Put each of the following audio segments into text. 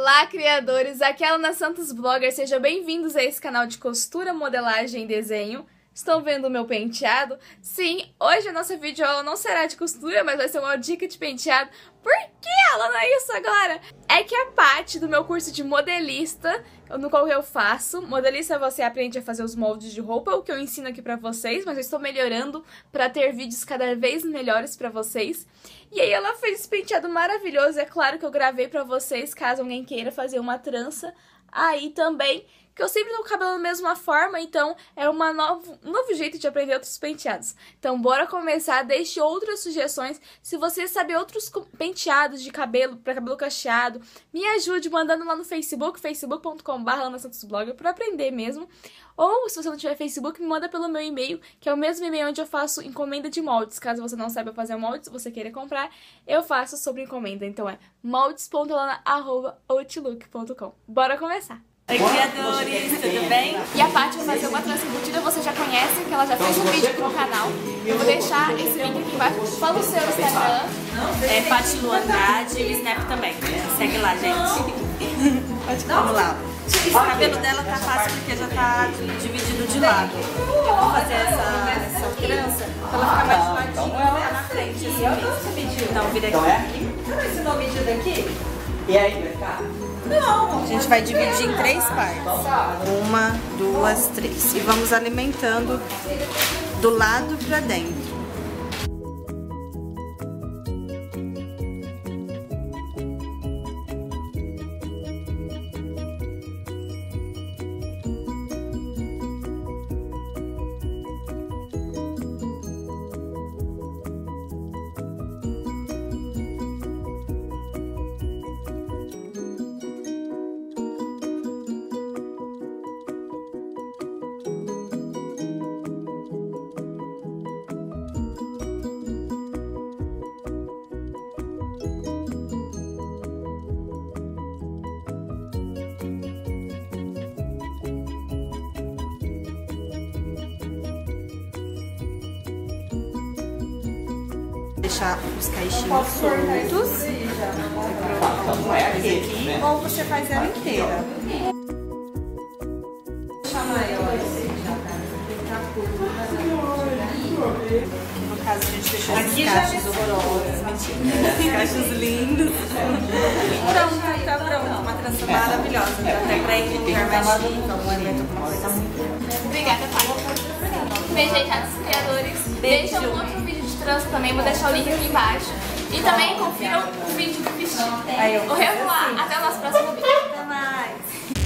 Olá, criadores! Aqui é a Ana Santos Blogger. Sejam bem-vindos a esse canal de costura, modelagem e desenho. Estão vendo o meu penteado? Sim, hoje a nossa videoaula não será de costura, mas vai ser uma dica de penteado. Por que ela não é isso agora? É que a Paty do meu curso de modelista, no qual eu faço, modelista você aprende a fazer os moldes de roupa, o que eu ensino aqui pra vocês, mas eu estou melhorando pra ter vídeos cada vez melhores pra vocês. E aí ela fez esse penteado maravilhoso, é claro que eu gravei pra vocês, caso alguém queira fazer uma trança aí também. Que eu sempre tô com o cabelo da mesma forma, então é um novo jeito de aprender outros penteados. Então bora começar, deixe outras sugestões. Se você sabe outros penteados de cabelo, pra cabelo cacheado, me ajude mandando lá no Facebook, facebook.com/AnaSantosBlogger, pra aprender mesmo. Ou, se você não tiver Facebook, me manda pelo meu e-mail, que é o mesmo e-mail onde eu faço encomenda de moldes. Caso você não saiba fazer moldes, se você queira comprar, eu faço sobre encomenda. Então é moldes.lana@outlook.com. Bora começar! Oi, criadores, tudo bem? E a Paty vai fazer uma trança embutida, você já conhece, que ela já fez um vídeo aqui no canal. Eu vou deixar esse link aqui embaixo. Fala o seu Instagram. É Paty Lu Andrade e o Snap também. Segue lá, gente. Vamos lá. O cabelo dela tá fácil porque já tá dividido de lado. Eu vou fazer essa trança pra ela ficar mais de ladinho na frente, assim mesmo. Então vira aqui. Você não ensinou medida aqui? E aí, vai ficar? Não. A gente vai dividir em 3 partes. 1, 2, 3. E vamos alimentando do lado pra dentro. Deixar os caixinhos soltos aqui, ou você faz ela inteira. No caso a gente deixou esses cachos horrorosos, mentira, cachos lindos. Pronto, tá pronto, uma trança maravilhosa, até pra ir no lugar mais chique, Obrigada, Paty. Beijo aí, criadores. Deixa um outro vídeo de trança também, vou deixar o link aqui embaixo. E também confiram o vídeo do vestido. O revoar. Até o nosso próximo vídeo. Até mais.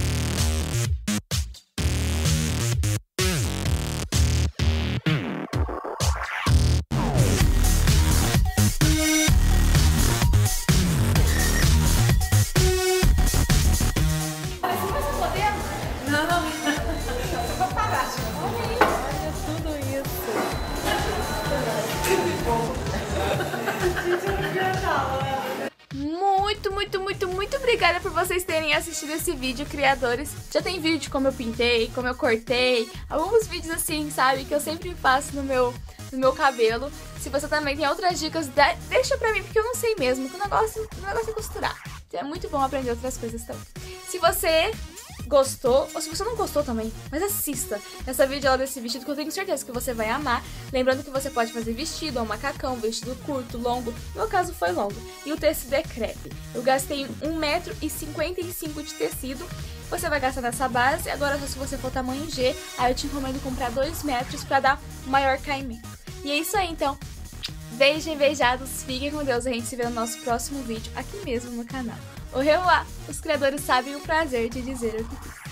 Muito obrigada por vocês terem assistido esse vídeo, criadores. Já tem vídeo de como eu pintei, como eu cortei, alguns vídeos assim, sabe, que eu sempre faço no meu cabelo. Se você também tem outras dicas, deixa pra mim, porque eu não sei mesmo, que o negócio é costurar. Então é muito bom aprender outras coisas também. Se você gostou, ou se você não gostou também, mas assista essa videoaula desse vestido, que eu tenho certeza que você vai amar. Lembrando que você pode fazer vestido, ou macacão, vestido curto, longo. No meu caso foi longo. E o tecido é crepe. Eu gastei 1,55 m de tecido. Você vai gastar nessa base. Agora, só se você for tamanho G, aí eu te recomendo comprar 2 metros pra dar um maior caimento. E é isso aí, então. Beijos, beijados, fiquem com Deus. A gente se vê no nosso próximo vídeo aqui mesmo no canal. Au revoir! Os criadores sabem o prazer de dizer o que fiz.